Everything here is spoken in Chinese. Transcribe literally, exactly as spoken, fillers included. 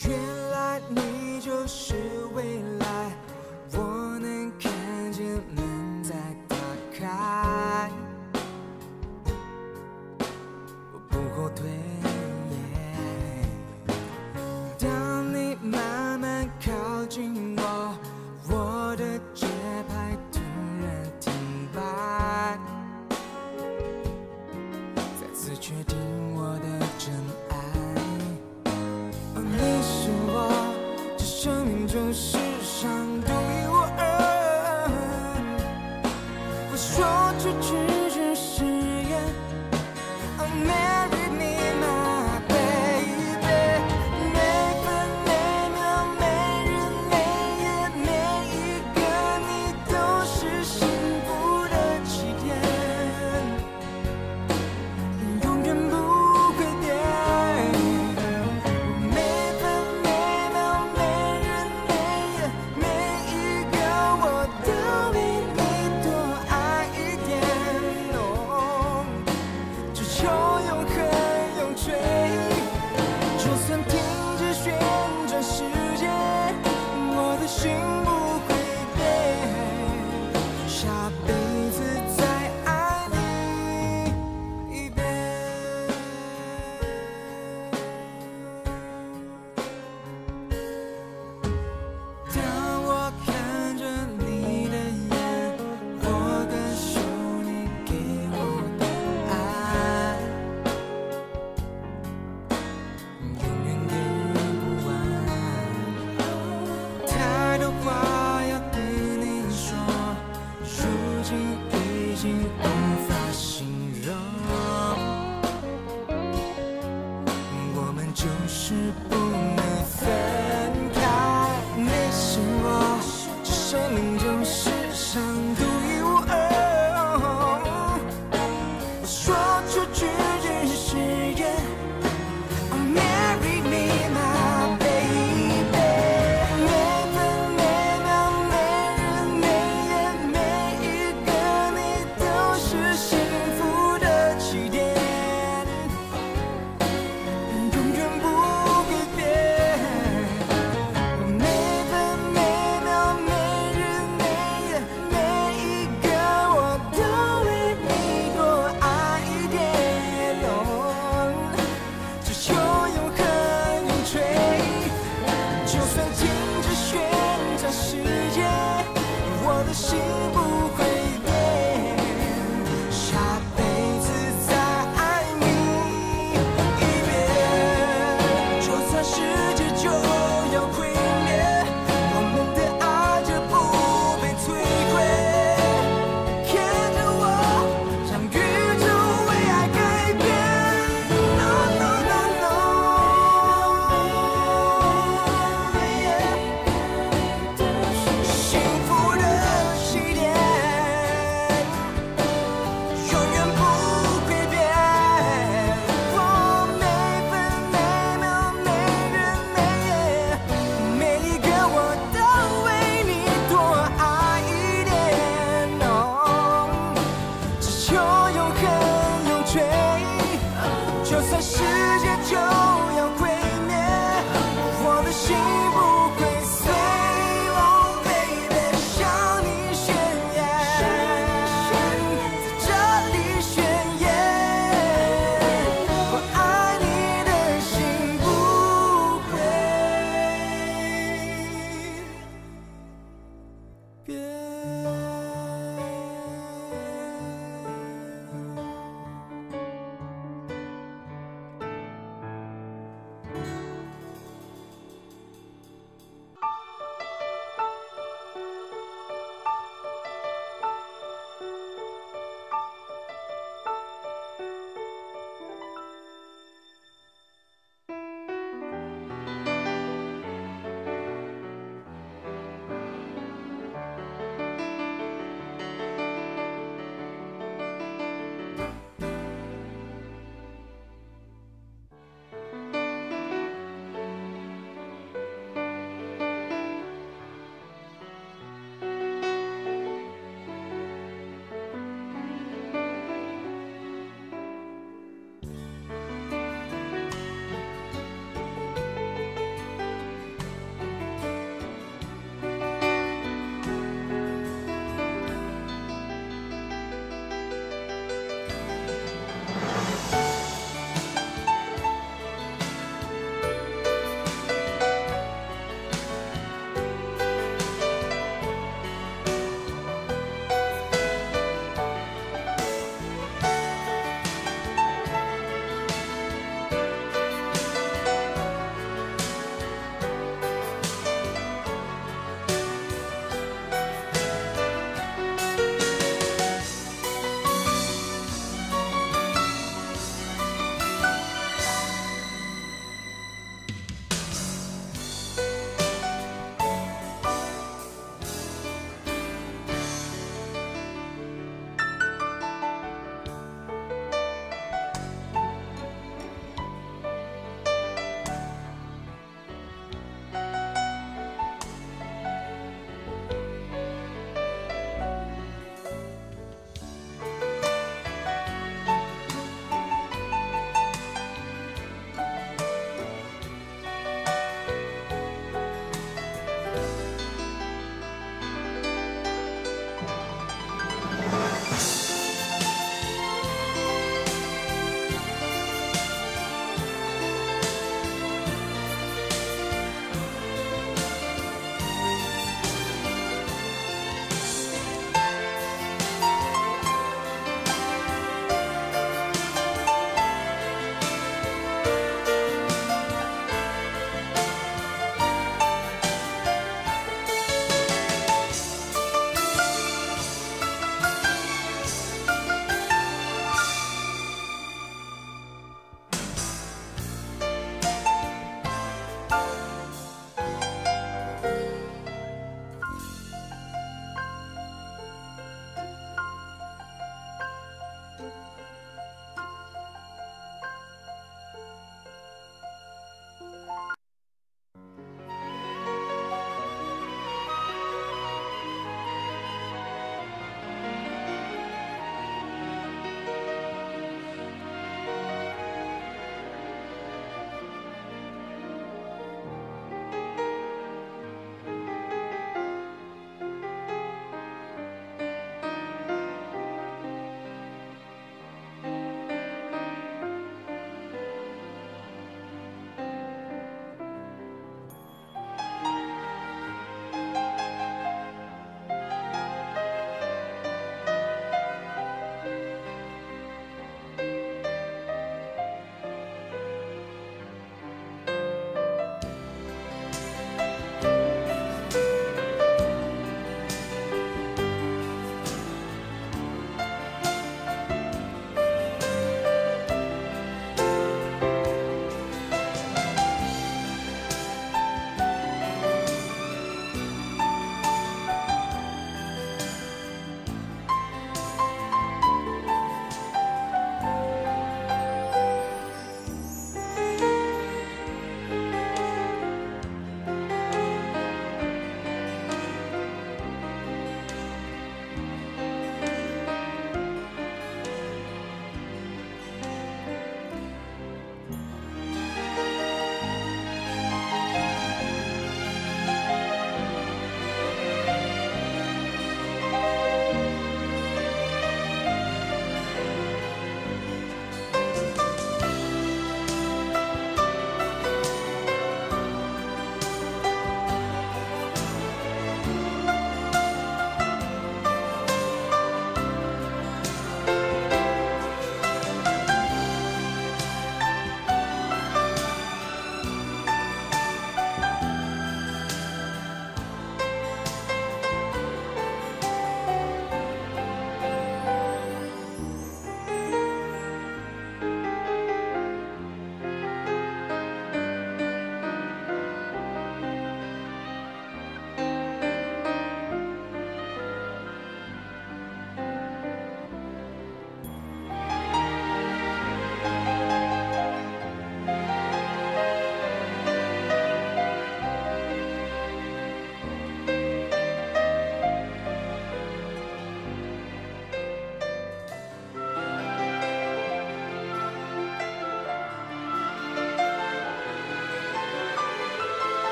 原来你就是未来，我能看见门在打开，我不后退。当你慢慢靠近我，我的节拍突然停摆，再次确定我的真爱。哦，你是我这生命中世上独一无二，我说出去只是言。Oh, marry me, my baby。每分每秒每日每夜每一个你都是幸福的起点，永远不会变。每分每秒每日每夜每一个我都比你多爱一点，哦，只求永恒永垂。就算停止旋转时间，我的心不会变，下辈子再爱你一遍。当我看着你的眼，我感受你给我的爱，永远给不完。太多话要对你说，如今已经无法形容。我们就是不能分开。你是我这生命中世上独一无二，我说出去只是言。Oh, marry me, my baby。每分每秒每日每夜每一个你都是幸福的起点，永远不会变。每分每秒每日每夜每一个我都比你多爱一点，哦，只求永恒永垂。就算停止旋转时间，我的心不会变，下辈子再爱你一遍。就算世界就要毁灭，我们的爱就不被摧毁。看着我让宇宙为爱改变。No no no no，yeah，幸福的起点，永远不会变。我每分每秒每日每夜每一个我都为你多爱一点，哦，只求永恒永垂。就算世界就要毁灭，我的心